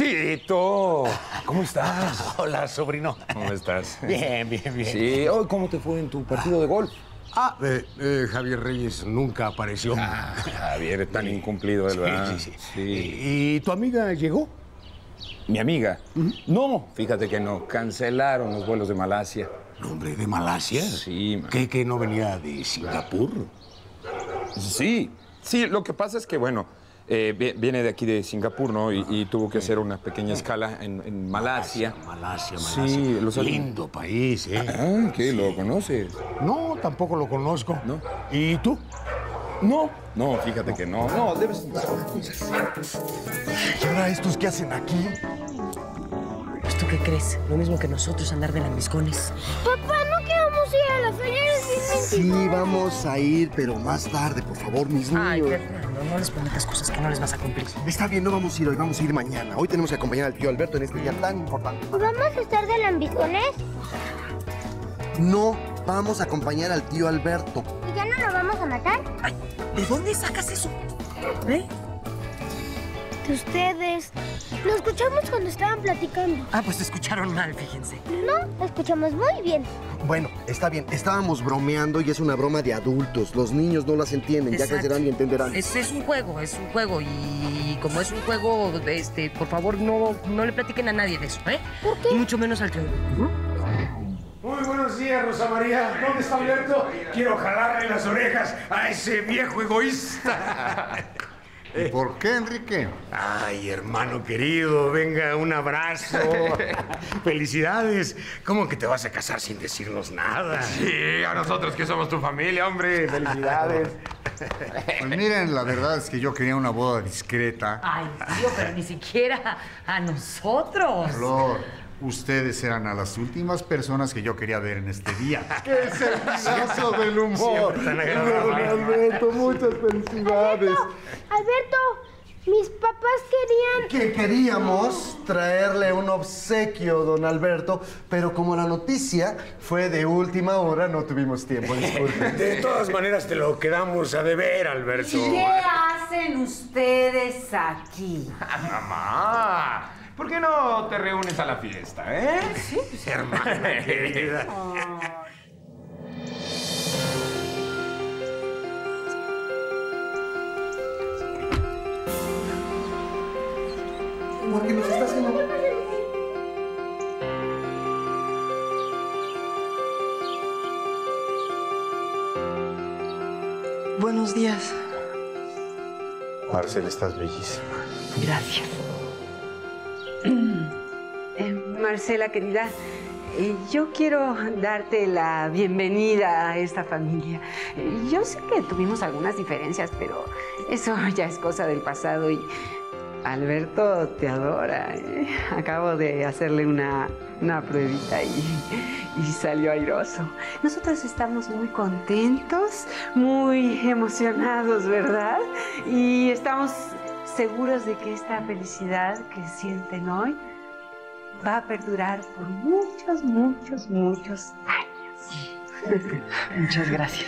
Tito, ¿cómo estás? Hola, sobrino. ¿Cómo estás? Bien, bien, bien. Sí, hoy, ¿cómo te fue en tu partido de golf? Javier Reyes nunca apareció. Javier, es tan incumplido, ¿verdad? Sí. Sí. ¿Y tu amiga llegó? ¿Mi amiga? No, fíjate que no. Cancelaron los vuelos de Malasia. ¿Hombre, de Malasia? Sí. ¿Que no venía de Singapur? Sí, lo que pasa es que, bueno, viene de aquí de Singapur, ¿no? Y tuvo que hacer una pequeña escala en Malasia. Malasia. Sí, lindo país, ¿eh? Ah, ¿qué? ¿Lo conoces? No, tampoco lo conozco. ¿No? ¿Y tú? No, fíjate que no. No, debes... ¿Y ahora estos qué hacen aquí? ¿Pues tú qué crees? Lo mismo que nosotros, andar de lambiscones. Papá, ¿no que vamos a ir a la feria del 2022? Sí, vamos a ir, pero más tarde, por favor, mis niños. Ay, Fernando, no les prometas cosas que no les vas a cumplir. Está bien, no vamos a ir hoy, vamos a ir mañana. Hoy tenemos que acompañar al tío Alberto en este día tan importante. ¿Vamos a estar de lambiscones? No, vamos a acompañar al tío Alberto. ¿Y ya no lo vamos a matar? Ay, ¿de dónde sacas eso? ¿Eh? De ustedes. Lo escuchamos cuando estaban platicando. Ah, pues te escucharon mal, fíjense. No, lo escuchamos muy bien. Bueno, está bien, estábamos bromeando y es una broma de adultos. Los niños no las entienden, Exacto. ya crecerán y entenderán. Es un juego, y como es un juego, por favor, no le platiquen a nadie de eso, ¿eh? ¿Por qué? Y mucho menos al tío. Muy buenos días, Rosa María. ¿Dónde está Alberto? Quiero jalarle las orejas a ese viejo egoísta. ¿Y por qué, Enrique? Ay, hermano querido, venga, un abrazo. Felicidades. ¿Cómo que te vas a casar sin decirnos nada? Sí, a nosotros que somos tu familia, hombre. Felicidades. Pues miren, la verdad es que yo quería una boda discreta. Ay, tío, pero ni siquiera a nosotros. Flor, ustedes eran a las últimas personas que yo quería ver en este día. ¡Qué servizazo del humor! Siempre tan agradable. Alberto, muchas felicidades. Alberto, mis papás querían... Que queríamos traerle un obsequio, don Alberto, pero como la noticia fue de última hora, no tuvimos tiempo, disculpen. De todas maneras, te lo quedamos a deber, Alberto. ¿Qué hacen ustedes aquí? Mamá, ¿por qué no te reúnes a la fiesta, eh? Sí, hermana querida. ¿Por qué nos está haciendo? Buenos días. Marcela, estás bellísima. Gracias. Marcela, querida, yo quiero darte la bienvenida a esta familia. Yo sé que tuvimos algunas diferencias, pero eso ya es cosa del pasado y Alberto te adora, ¿eh? Acabo de hacerle una pruebita y salió airoso. Nosotros estamos muy contentos, muy emocionados, ¿verdad? Y estamos seguros de que esta felicidad que sienten hoy va a perdurar por muchos, muchos, muchos años. Muchas gracias.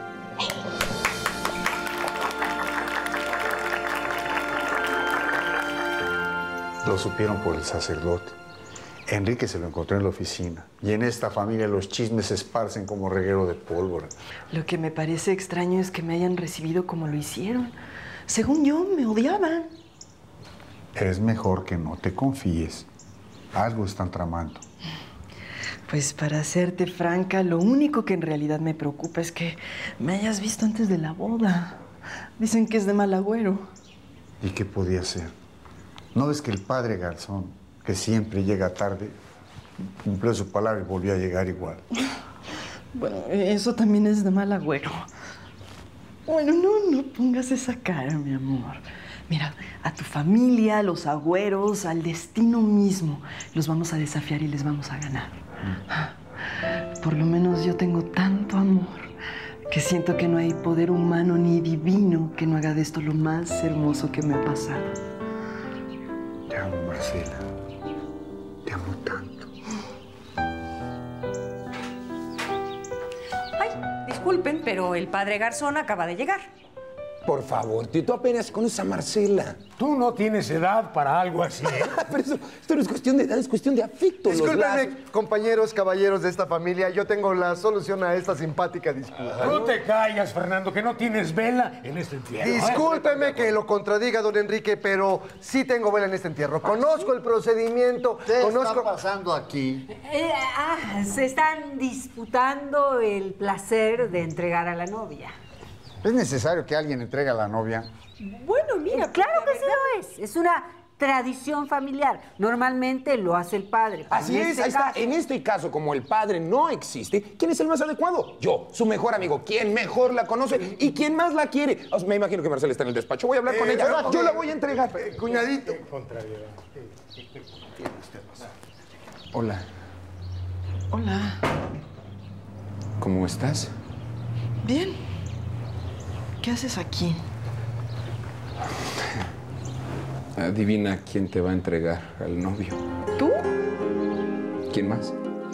Lo supieron por el sacerdote. Enrique se lo encontró en la oficina. Y en esta familia los chismes se esparcen como reguero de pólvora. Lo que me parece extraño es que me hayan recibido como lo hicieron. Según yo, me odiaban. Es mejor que no te confíes. Algo están tramando. Pues para serte franca, lo único que en realidad me preocupa es que me hayas visto antes de la boda. Dicen que es de mal agüero. ¿Y qué podía ser? ¿No ves que el padre Garzón, que siempre llega tarde, cumplió su palabra y volvió a llegar igual? Bueno, eso también es de mal agüero. Bueno, no pongas esa cara, mi amor. Mira, a tu familia, a los agüeros, al destino mismo, los vamos a desafiar y les vamos a ganar. Por lo menos yo tengo tanto amor que siento que no hay poder humano ni divino que no haga de esto lo más hermoso que me ha pasado. Te amo, Marcela. Te amo tanto. Ay, disculpen, pero el padre Garzón acaba de llegar. Por favor, tío, tú apenas conoces a Marcela. Tú no tienes edad para algo así. Pero esto no es cuestión de edad, es cuestión de afecto. Discúlpenme, compañeros, caballeros de esta familia. Yo tengo la solución a esta simpática disputa. No te callas, Fernando, que no tienes vela en este entierro. Discúlpeme que lo contradiga, don Enrique, pero sí tengo vela en este entierro. Conozco el procedimiento. ¿Qué está pasando aquí? Se están disputando el placer de entregar a la novia. ¿Es necesario que alguien entregue a la novia? Bueno, mira, claro que sí lo es. Es una tradición familiar. Normalmente lo hace el padre. Así es, ahí está. En este caso, como el padre no existe, ¿quién es el más adecuado? Yo, su mejor amigo. ¿Quién mejor la conoce y quién más la quiere? Me imagino que Marcela está en el despacho. Voy a hablar con ella. Yo la voy a entregar. Cuñadito. Hola. Hola. ¿Cómo estás? Bien. ¿Qué haces aquí? Adivina quién te va a entregar al novio. ¿Tú? ¿Quién más?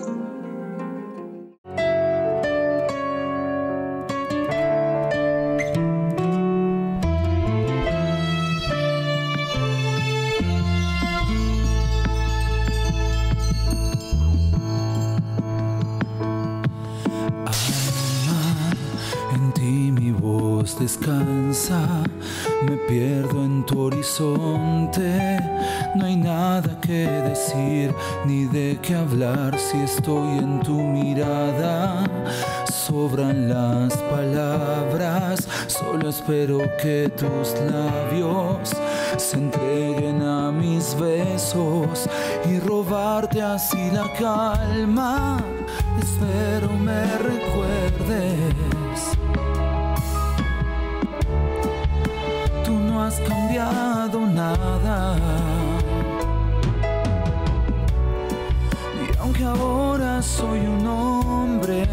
Descansa, me pierdo en tu horizonte, no hay nada que decir ni de qué hablar si estoy en tu mirada, sobran las palabras, solo espero que tus labios se entreguen a mis besos y robarte así la calma, espero me recuerdes. No has cambiado nada y aunque ahora soy un hombre,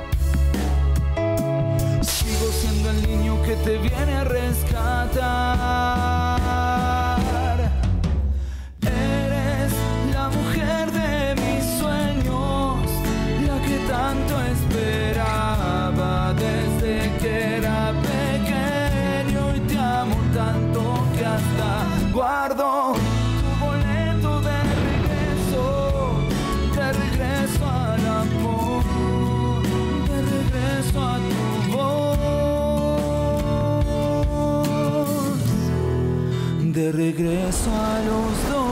sigo siendo el niño que te viene a rescatar. Eres la mujer de mis sueños, la que tanto esperaba desde que era pequeño y te amo tanto que hasta guardo tu boleto de regreso al amor, de regreso a tu voz, de regreso a los dos.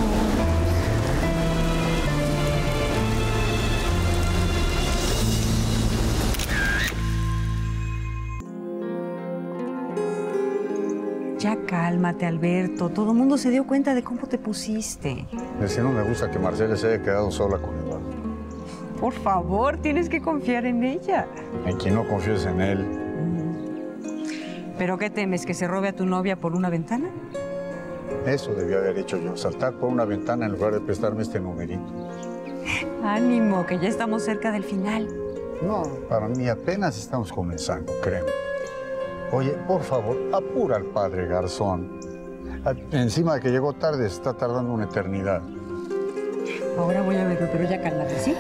Ya cálmate, Alberto. Todo el mundo se dio cuenta de cómo te pusiste. Si no me gusta que Marcela se haya quedado sola con Eduardo. Por favor, tienes que confiar en ella. En quien no confíes en él. ¿Pero qué temes? ¿Que se robe a tu novia por una ventana? Eso debió haber hecho yo. Saltar por una ventana en lugar de prestarme este numerito. Ánimo, que ya estamos cerca del final. No, para mí apenas estamos comenzando, créeme. Oye, por favor, apura al padre Garzón. Encima de que llegó tarde, se está tardando una eternidad. Ahora voy a verlo, pero ya cálmate, ¿sí?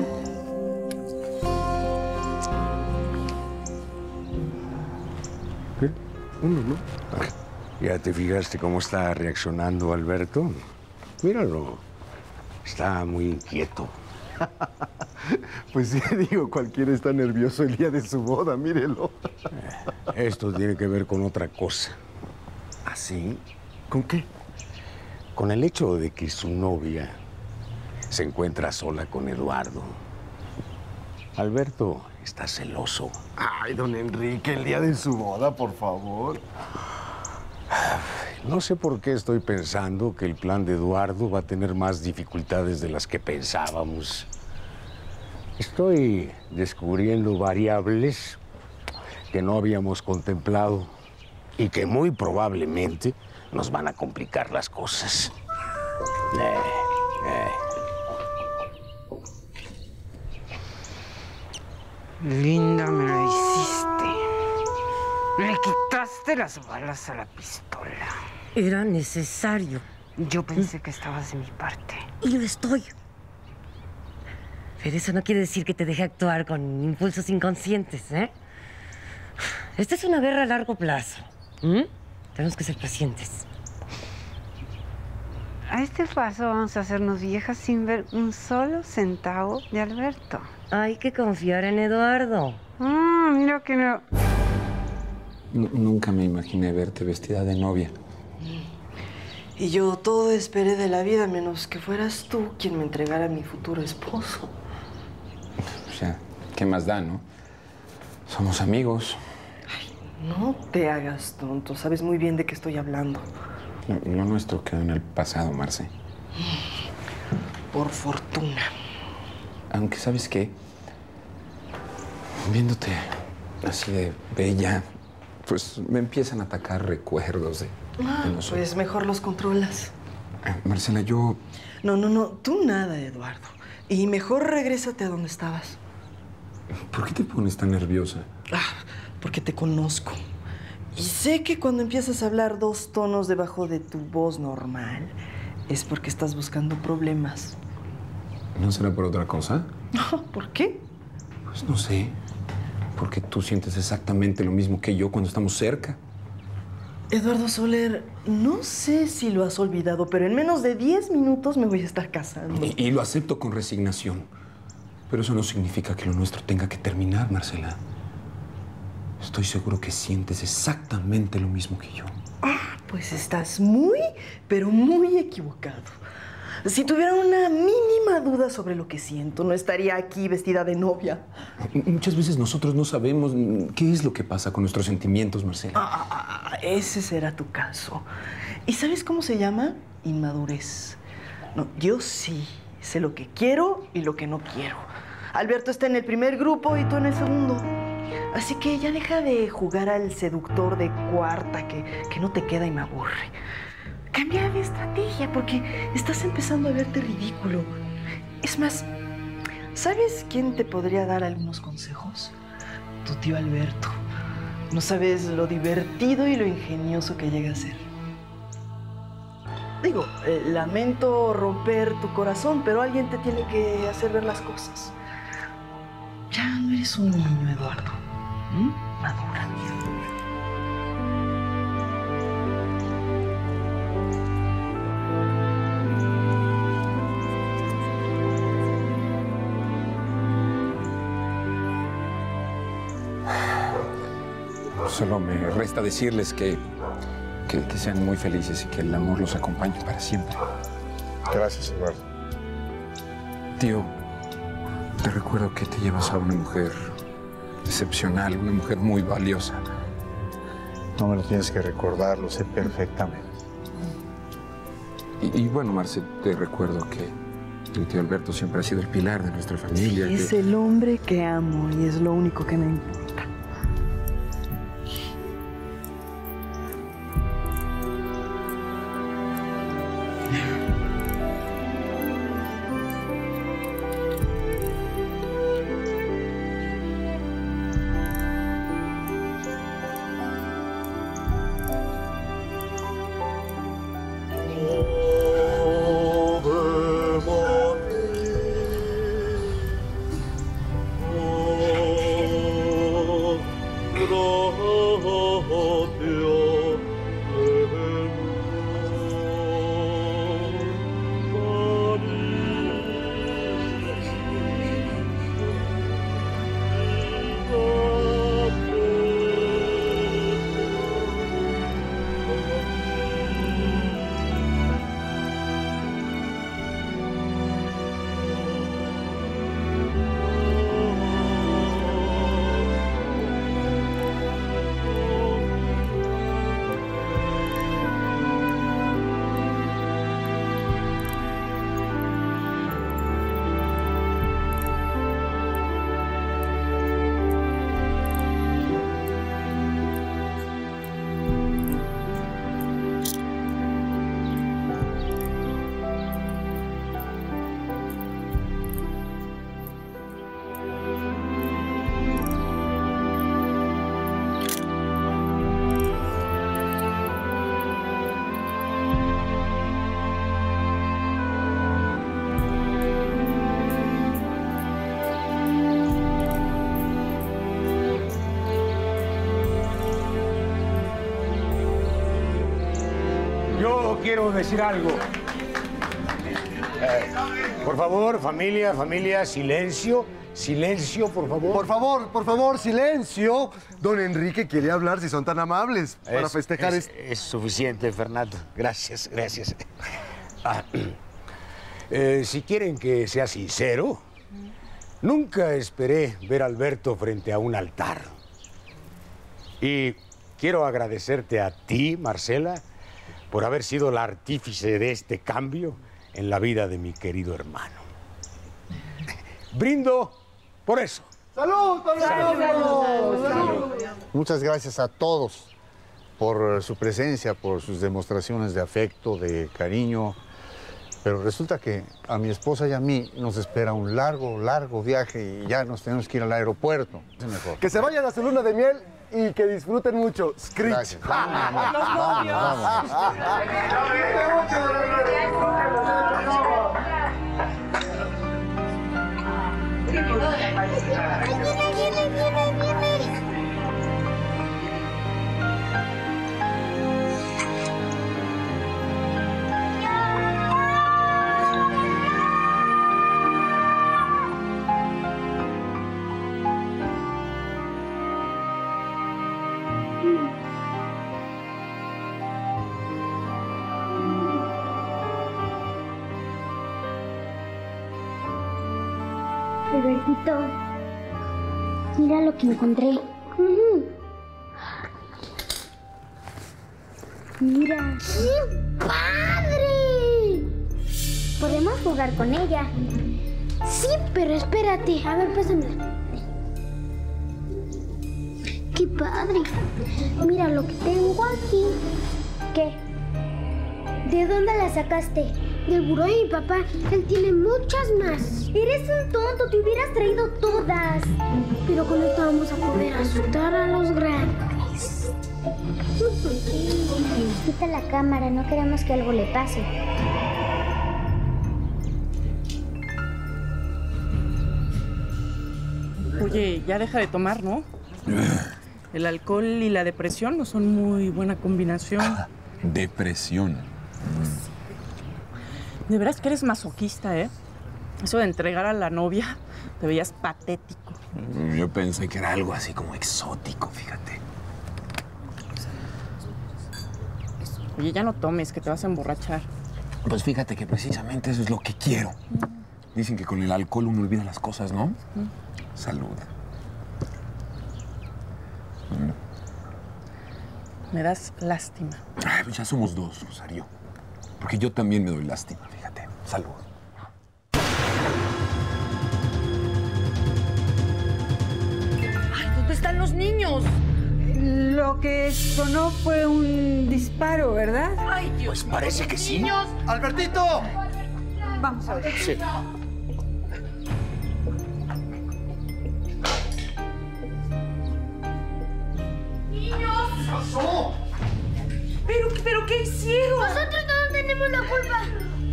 ¿Qué? Uno, ¿no? ¿Ya te fijaste cómo está reaccionando Alberto? Míralo. Está muy inquieto. Pues sí, digo, cualquiera está nervioso el día de su boda, mírelo. Esto tiene que ver con otra cosa. ¿Ah, sí? ¿Con qué? Con el hecho de que su novia se encuentra sola con Eduardo. Alberto está celoso. Ay, don Enrique, el día de su boda, por favor. No sé por qué estoy pensando que el plan de Eduardo va a tener más dificultades de las que pensábamos. Estoy descubriendo variables que no habíamos contemplado y que muy probablemente nos van a complicar las cosas. Linda, me lo hiciste. Le quitaste las balas a la pistola. Era necesario. Yo pensé que estabas de mi parte. Y lo estoy. Pero eso no quiere decir que te deje actuar con impulsos inconscientes, ¿eh? Esta es una guerra a largo plazo. Tenemos que ser pacientes. A este paso vamos a hacernos viejas sin ver un solo centavo de Alberto. Hay que confiar en Eduardo. Mira que no. Nunca me imaginé verte vestida de novia. Y yo todo esperé de la vida, menos que fueras tú quien me entregara a mi futuro esposo. O sea, ¿qué más da, no? Somos amigos. Ay, no te hagas tonto. Sabes muy bien de qué estoy hablando. Lo nuestro quedó en el pasado, Marce. Por fortuna. Aunque, ¿sabes qué? Viéndote así de bella, pues me empiezan a atacar recuerdos de nosotros. Pues mejor los controlas. Marcela, yo... No, tú nada, Eduardo. Y mejor regrésate a donde estabas. ¿Por qué te pones tan nerviosa? Porque te conozco. Y sé que cuando empiezas a hablar 2 tonos debajo de tu voz normal, es porque estás buscando problemas. ¿No será por otra cosa? ¿Por qué? Pues no sé. Porque tú sientes exactamente lo mismo que yo cuando estamos cerca. Eduardo Soler, no sé si lo has olvidado, pero en menos de 10 minutos me voy a estar casando. Y lo acepto con resignación. Pero eso no significa que lo nuestro tenga que terminar, Marcela. Estoy seguro que sientes exactamente lo mismo que yo. Pues estás muy, pero muy equivocado. Si tuviera una mínima duda sobre lo que siento, no estaría aquí vestida de novia. Muchas veces nosotros no sabemos qué es lo que pasa con nuestros sentimientos, Marcela. Ese será tu caso. ¿Y sabes cómo se llama? Inmadurez. No, yo sí sé lo que quiero y lo que no quiero. Alberto está en el primer grupo y tú en el segundo. Así que ya deja de jugar al seductor de cuarta que no te queda y me aburre. Cambia de estrategia porque estás empezando a verte ridículo. Es más, ¿sabes quién te podría dar algunos consejos? Tu tío Alberto. No sabes lo divertido y lo ingenioso que llega a ser. Digo, lamento romper tu corazón, pero alguien te tiene que hacer ver las cosas. Ya no eres un niño, Eduardo. Madura. Solo me resta decirles que sean muy felices y que el amor los acompañe para siempre. Gracias, Eduardo. Tío, te recuerdo que te llevas a una mujer excepcional, una mujer muy valiosa. No me lo tienes que recordar, lo sé perfectamente. Y bueno, Marce, te recuerdo que el tío Alberto siempre ha sido el pilar de nuestra familia. Sí, es el hombre que amo y es lo único que me importa. quiero decir algo. Por favor, familia, silencio. Silencio, por favor. Por favor, silencio. Don Enrique quiere hablar, si son tan amables, para festejar esto. Es suficiente, Fernando. Gracias. Si quieren que sea sincero, nunca esperé ver a Alberto frente a un altar. Y quiero agradecerte a ti, Marcela, por haber sido la artífice de este cambio en la vida de mi querido hermano. Brindo por eso. ¡Salud! ¡Salud! Muchas gracias a todos por su presencia, por sus demostraciones de afecto, de cariño. Pero resulta que a mi esposa y a mí nos espera un largo viaje y ya nos tenemos que ir al aeropuerto. Es mejor. Que se vayan a su luna de miel y que disfruten mucho. Screech. Gracias. Vamos. Albertito, mira lo que encontré. Mira. ¡Qué padre! Podemos jugar con ella. Sí, pero espérate. A ver, pásamela. ¡Qué padre! Mira lo que tengo aquí. ¿Qué? ¿De dónde la sacaste? Del buró de mi papá. Él tiene muchas más. Eres un tonto, te hubieras traído todas. Pero con esto vamos a poder asustar a los grandes. Quita la cámara, no queremos que algo le pase. Oye, ya deja de tomar, ¿no? El alcohol y la depresión no son muy buena combinación. Depresión. De veras que eres masoquista, ¿eh? Eso de entregar a la novia, te veías patético. Yo pensé que era algo así como exótico, fíjate. Oye, ya no tomes, que te vas a emborrachar. Pues fíjate que precisamente eso es lo que quiero. Dicen que con el alcohol uno olvida las cosas, ¿no? Salud. Me das lástima. Ay, pues ya somos dos, Rosario. Porque yo también me doy lástima, fíjate. Salud. Ay, ¿dónde están los niños? Lo que sonó fue un disparo, ¿verdad? Ay, Dios. Pues parece que sí. Niños. ¡Albertito! Vamos a ver. Sí. Niños. ¿Qué pasó? ¿Pero qué hicieron? Nosotros no tenemos la culpa.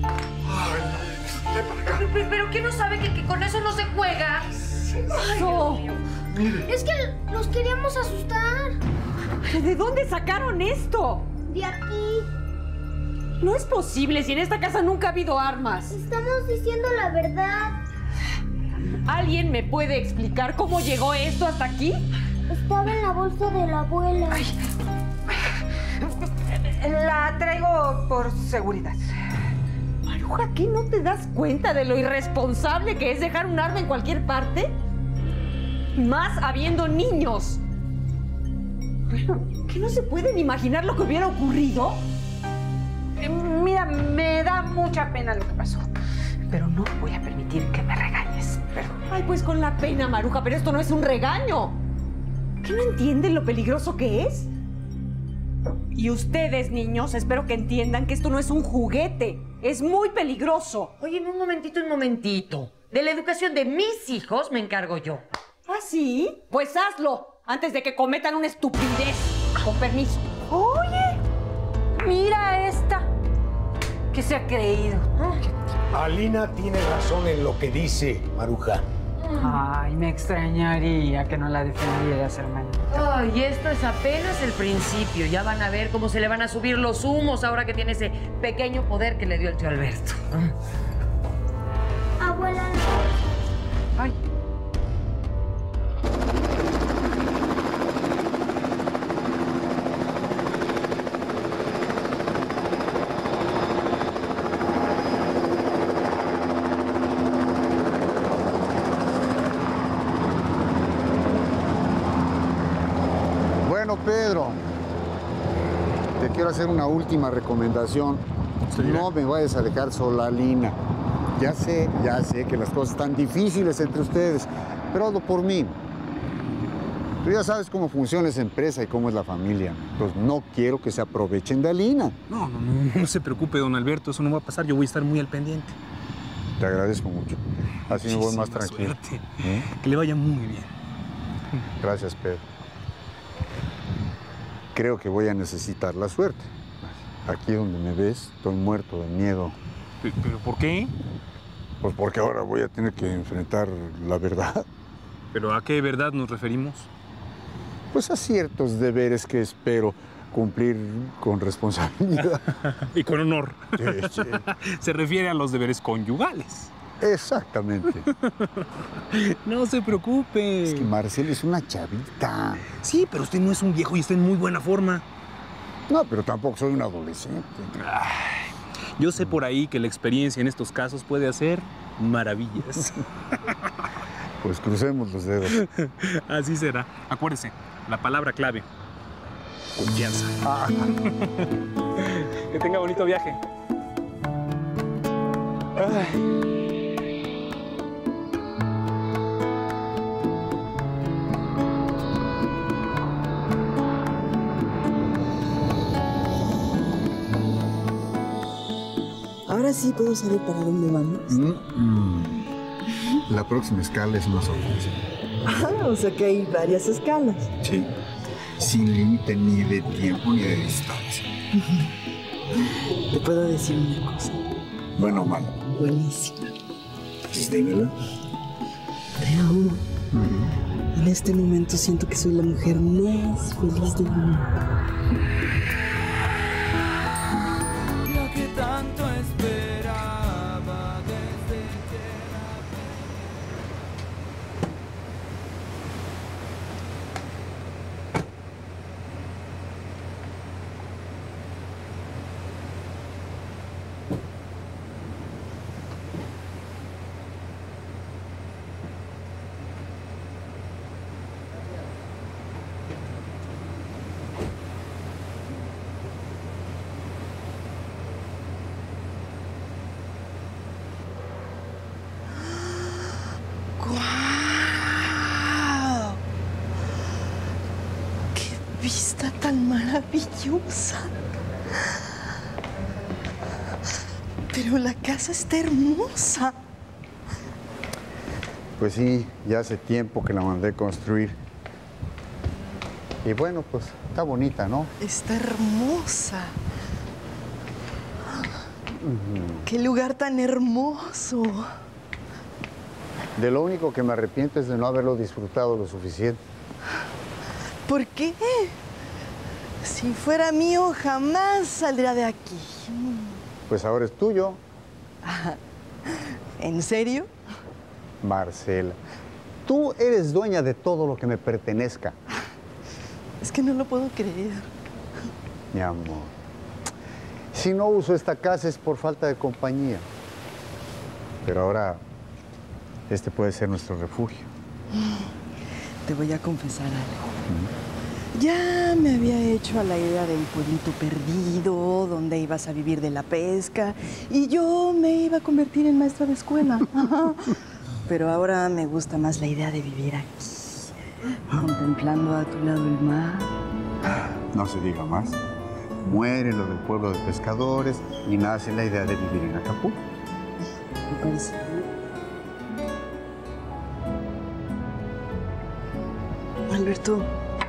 ¿Pero qué no sabe que con eso no se juega? Ay, es que los queríamos asustar. ¿De dónde sacaron esto? De aquí. No es posible, si en esta casa nunca ha habido armas. Estamos diciendo la verdad. ¿Alguien me puede explicar cómo llegó esto hasta aquí? Estaba en la bolsa de la abuela. La traigo por seguridad. Maruja, ¿qué no te das cuenta de lo irresponsable que es dejar un arma en cualquier parte? Más habiendo niños. Bueno, ¿qué no se pueden imaginar lo que hubiera ocurrido? Mira, me da mucha pena lo que pasó. Pero no voy a permitir que me regañes. Ay, pues con la pena, Maruja, pero esto no es un regaño. ¿Qué no entienden lo peligroso que es? Y ustedes, niños, espero que entiendan que esto no es un juguete. Es muy peligroso. Oye, un momentito. De la educación de mis hijos me encargo yo. ¿Ah, sí? Pues hazlo, antes de que cometan una estupidez. Con permiso. Oye, mira esta. ¿Qué se ha creído? Alina tiene razón en lo que dice, Maruja. Ay, me extrañaría que no la defendieras, hermanita. Ay, esto es apenas el principio. Ya van a ver cómo se le van a subir los humos ahora que tiene ese pequeño poder que le dio el tío Alberto. Abuela. Ay. Pedro, te quiero hacer una última recomendación. No me vayas a dejar sola, Lina. Ya sé que las cosas están difíciles entre ustedes, pero hazlo por mí. Tú ya sabes cómo funciona esa empresa y cómo es la familia. Pues no quiero que se aprovechen de Lina. No se preocupe, don Alberto, eso no va a pasar. Yo voy a estar muy al pendiente. Te agradezco mucho. Así me voy más tranquilo. Que le vaya muy bien. Gracias, Pedro. Creo que voy a necesitar la suerte. Aquí donde me ves, estoy muerto de miedo. ¿Pero por qué? Pues porque ahora voy a tener que enfrentar la verdad. ¿Pero a qué verdad nos referimos? Pues a ciertos deberes que espero cumplir con responsabilidad. Y con honor. Sí. Se refiere a los deberes conyugales. Exactamente. No se preocupe. Es que Marcela es una chavita. Sí, pero usted no es un viejo y está en muy buena forma. No, pero tampoco soy un adolescente. Ay, yo sé por ahí que la experiencia en estos casos puede hacer maravillas. Pues crucemos los dedos. Así será. Acuérdese, la palabra clave: confianza. Que tenga bonito viaje. Ay. Ahora sí puedo saber para dónde vamos. La próxima escala es una sorpresa. O sea que hay varias escalas. Sí. Sin límite ni de tiempo ni de distancia. Te puedo decir una cosa. Bueno o malo. Buenísima. Pues dímela. Te amo. En este momento siento que soy la mujer más feliz del mundo. Tanto esperaba desde que ¡Guau! ¡Qué vista tan maravillosa! Pero la casa está hermosa. Pues sí, ya hace tiempo que la mandé construir. Y bueno, pues está bonita, ¿no? Está hermosa. ¡Qué lugar tan hermoso! De lo único que me arrepiento es de no haberlo disfrutado lo suficiente. ¿Por qué? Si fuera mío, jamás saldría de aquí. Pues ahora es tuyo. ¿En serio? Marcela, tú eres dueña de todo lo que me pertenezca. Es que no lo puedo creer. Mi amor, si no uso esta casa es por falta de compañía. Pero ahora, este puede ser nuestro refugio. Te voy a confesar algo. Ya me había hecho a la idea del pueblito perdido, donde ibas a vivir de la pesca, y yo me iba a convertir en maestra de escuela. Pero ahora me gusta más la idea de vivir aquí, contemplando a tu lado el mar. No se diga más. Muere lo del pueblo de pescadores y nace la idea de vivir en Acapulco. Me parece bien. Alberto,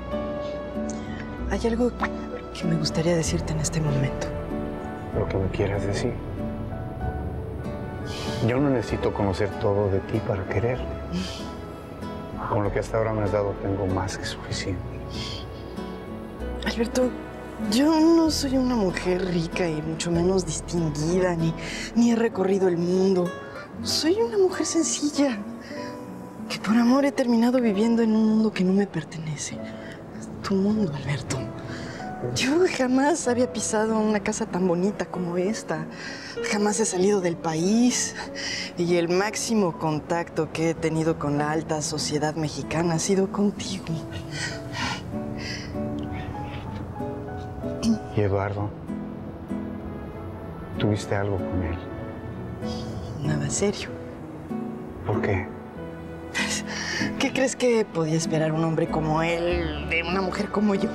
hay algo que me gustaría decirte en este momento. Lo que me quieras decir. Yo no necesito conocer todo de ti para quererte. Con lo que hasta ahora me has dado tengo más que suficiente. Alberto, yo no soy una mujer rica y mucho menos distinguida, ni he recorrido el mundo. Soy una mujer sencilla, que por amor he terminado viviendo en un mundo que no me pertenece. Tu mundo, Alberto. Yo jamás había pisado una casa tan bonita como esta. Jamás he salido del país. Y el máximo contacto que he tenido con la alta sociedad mexicana ha sido contigo. ¿Y Eduardo? ¿Tuviste algo con él? Nada serio. ¿Por qué? ¿Qué crees que podía esperar un hombre como él de una mujer como yo?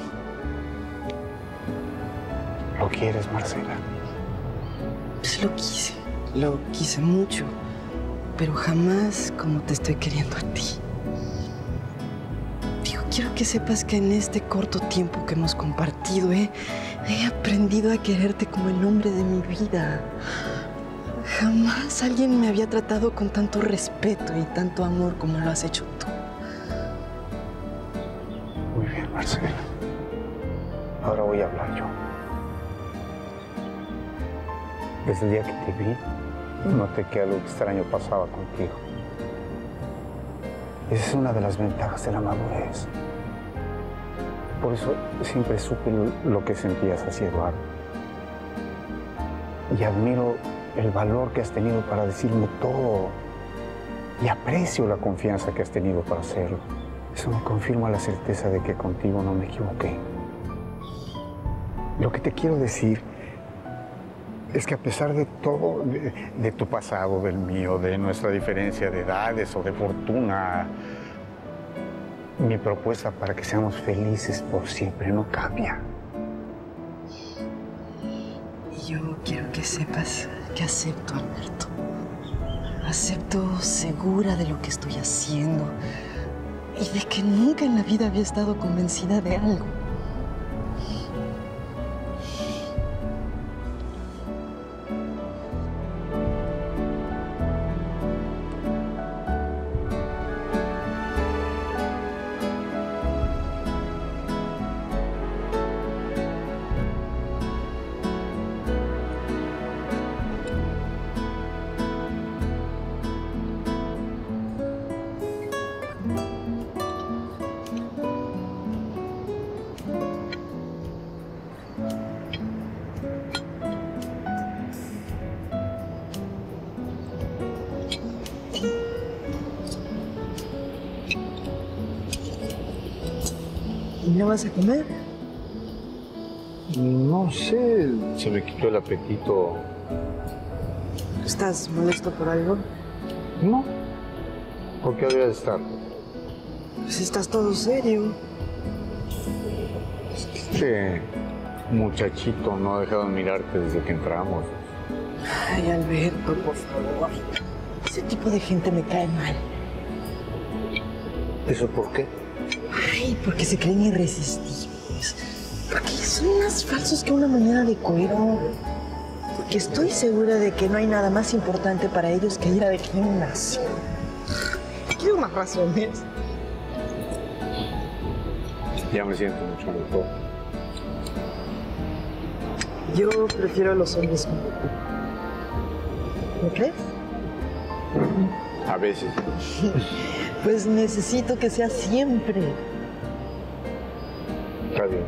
¿Lo quieres, Marcela? Pues lo quise mucho, pero jamás como te estoy queriendo a ti. Digo, quiero que sepas que en este corto tiempo que hemos compartido he aprendido a quererte como el hombre de mi vida. Jamás alguien me había tratado con tanto respeto y tanto amor como lo has hecho tú. Muy bien, Marcela. Ahora voy a hablar yo. Desde el día que te vi, noté que algo extraño pasaba contigo. Esa es una de las ventajas de la madurez. Por eso siempre supe lo que sentías hacia Eduardo. Y admiro el valor que has tenido para decirme todo. Y aprecio la confianza que has tenido para hacerlo. Eso me confirma la certeza de que contigo no me equivoqué. Lo que te quiero decir es que a pesar de todo, de tu pasado, del mío, de nuestra diferencia de edades o de fortuna, mi propuesta para que seamos felices por siempre no cambia. Y yo quiero que sepas que acepto, Alberto. Acepto segura de lo que estoy haciendo y de que nunca en la vida había estado convencida de algo. ¿Y no vas a comer? No sé, se me quitó el apetito. ¿Estás molesto por algo? No. ¿Por qué habría de estar? Pues estás todo serio. Este muchachito no ha dejado de mirarte desde que entramos. Ay, Alberto, por favor. Ese tipo de gente me cae mal. ¿Eso por qué? Ay, porque se creen irresistibles. Porque son más falsos que una moneda de cuero. Porque estoy segura de que no hay nada más importante para ellos que ir al gimnasio. Quiero más razones. Ya me siento mucho mejor. Yo prefiero a los hombres como tú. ¿No crees? A veces. Pues necesito que sea siempre. Está bien.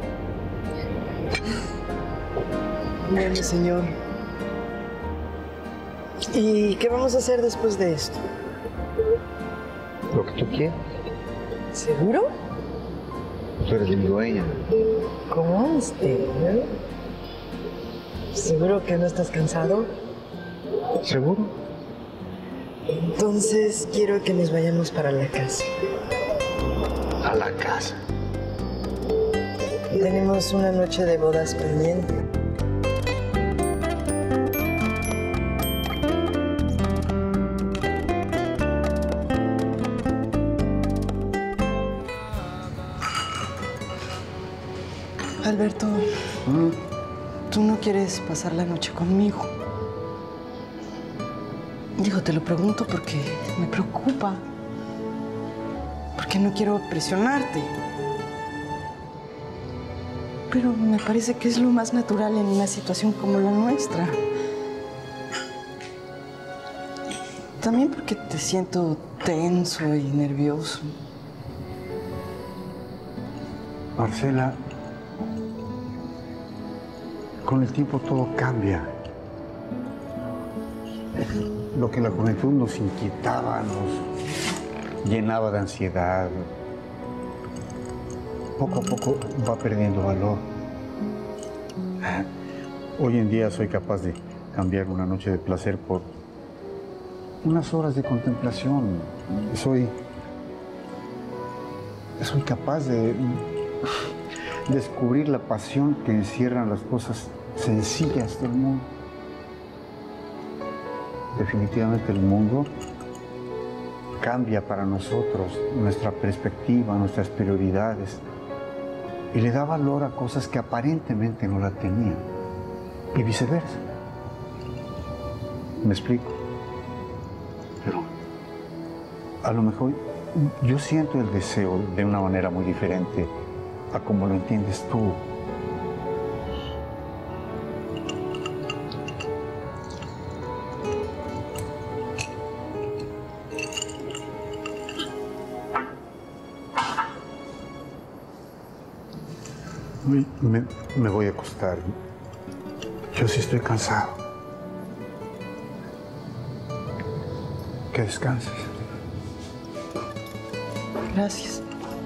Bueno, señor. ¿Y qué vamos a hacer después de esto? Lo que tú quieras. ¿Seguro? Tú eres mi dueña. ¿Cómo usted? ¿Seguro que no estás cansado? ¿Seguro? Entonces quiero que nos vayamos para la casa. ¿A la casa? Tenemos una noche de bodas pendiente. Alberto, ¿tú no quieres pasar la noche conmigo? Digo, te lo pregunto porque me preocupa. Porque no quiero presionarte. Pero me parece que es lo más natural en una situación como la nuestra. También porque te siento tenso y nervioso. Marcela, con el tiempo todo cambia. Lo que en la juventud nos inquietaba, nos llenaba de ansiedad, poco a poco va perdiendo valor. Hoy en día soy capaz de cambiar una noche de placer por unas horas de contemplación. Soy capaz de descubrir la pasión que encierran las cosas sencillas del mundo. Definitivamente el mundo cambia para nosotros, nuestra perspectiva, nuestras prioridades, y le da valor a cosas que aparentemente no la tenían, y viceversa. ¿Me explico? Pero a lo mejor yo siento el deseo de una manera muy diferente a como lo entiendes tú. Me voy a acostar. Yo sí estoy cansado. Que descanses. Gracias.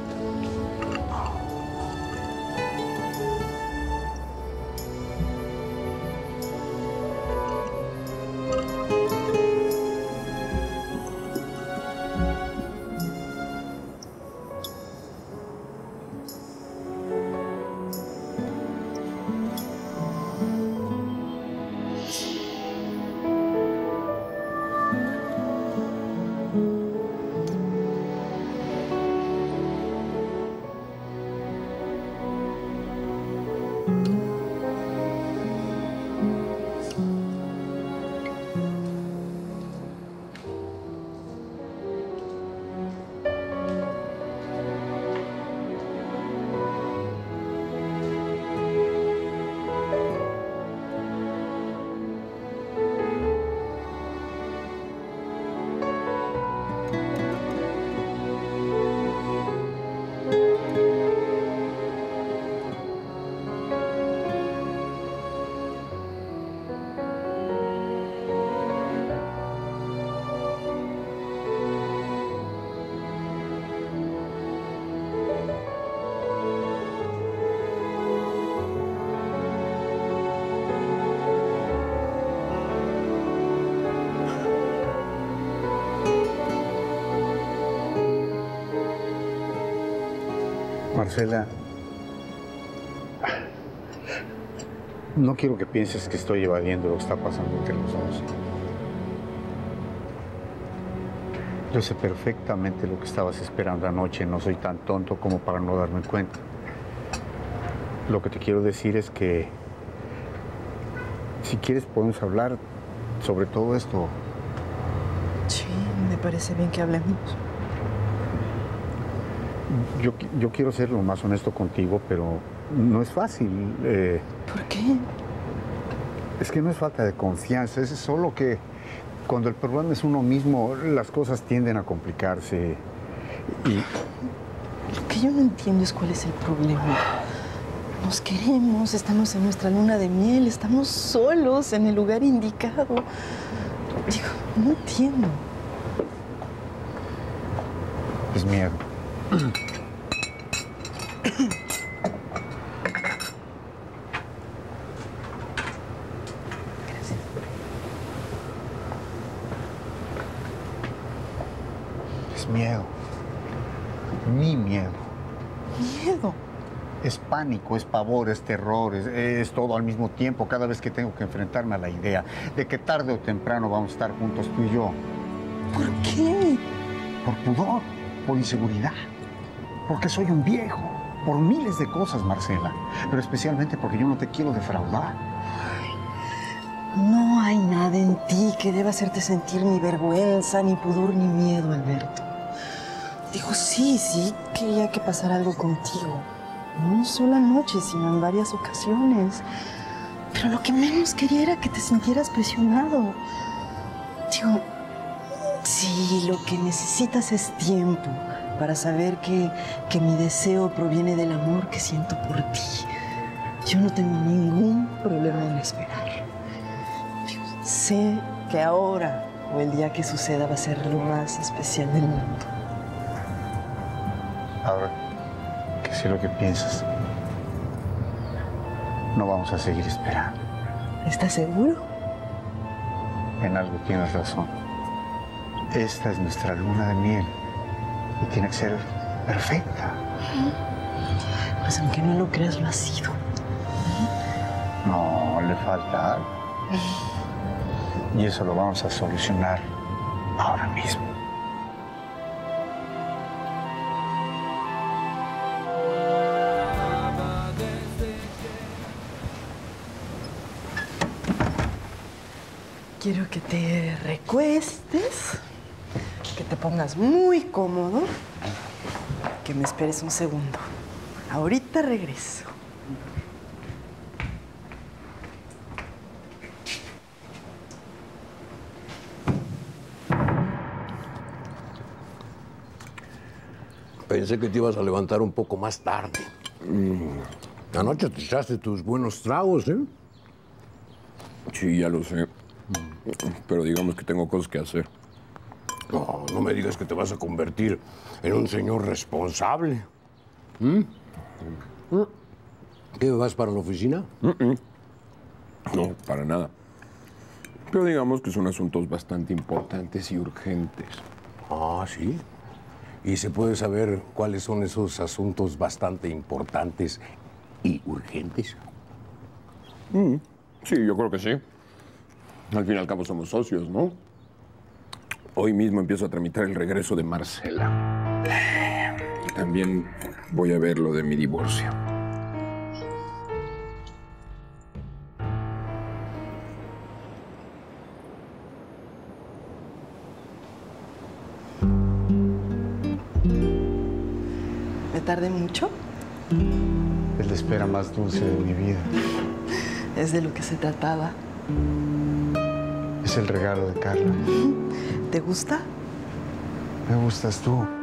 Marcela, no quiero que pienses que estoy evadiendo lo que está pasando entre los dos. Yo sé perfectamente lo que estabas esperando anoche. No soy tan tonto como para no darme cuenta. Lo que te quiero decir es que si quieres podemos hablar sobre todo esto. Sí, me parece bien que hablemos. Yo quiero ser lo más honesto contigo, pero no es fácil. ¿Por qué? Es que no es falta de confianza, es solo que cuando el problema es uno mismo, las cosas tienden a complicarse. Y lo que yo no entiendo es cuál es el problema. Nos queremos, estamos en nuestra luna de miel, estamos solos en el lugar indicado. Digo, no entiendo. Es miedo. Es miedo. Mi miedo. ¿Miedo? Es pánico, es pavor, es terror, es todo al mismo tiempo. Cada vez que tengo que enfrentarme a la idea de que tarde o temprano vamos a estar juntos tú y yo. ¿Por qué? Por pudor, por inseguridad. Porque soy un viejo. Por miles de cosas, Marcela. Pero especialmente porque yo no te quiero defraudar. No hay nada en ti que que deba hacerte sentir ni vergüenza, ni pudor, ni miedo, Alberto. Digo, sí, quería que pasara algo contigo. No una sola noche, sino en varias ocasiones. Pero lo que menos quería era que te sintieras presionado. Digo, sí, lo que necesitas es tiempo para saber que mi deseo proviene del amor que siento por ti. Yo no tengo ningún problema en esperar. Digo, sé que ahora o el día que suceda va a ser lo más especial del mundo. Ahora que sé lo que piensas, no vamos a seguir esperando. ¿Estás seguro? En algo tienes razón. Esta es nuestra luna de miel y tiene que ser perfecta. Pues aunque no lo creas, lo ha sido. No, le falta algo. Y eso lo vamos a solucionar ahora mismo. Quiero que te recuestes, que te pongas muy cómodo, que me esperes un segundo. Ahorita regreso. Pensé que te ibas a levantar un poco más tarde. Anoche te echaste tus buenos tragos, ¿eh? Sí, ya lo sé. Pero digamos que tengo cosas que hacer. No, no me digas que te vas a convertir en un señor responsable. ¿Mm? ¿Qué, vas para la oficina? No, para nada. Pero digamos que son asuntos bastante importantes y urgentes. Ah, ¿sí? ¿Y se puede saber cuáles son esos asuntos bastante importantes y urgentes? Sí, yo creo que sí. Al fin y al cabo somos socios, ¿no? Hoy mismo empiezo a tramitar el regreso de Marcela. Y también voy a ver lo de mi divorcio. ¿Me tardé mucho? Es la espera más dulce de mi vida. Es de lo que se trataba. Es el regalo de Carla. ¿Te gusta? Me gustas tú.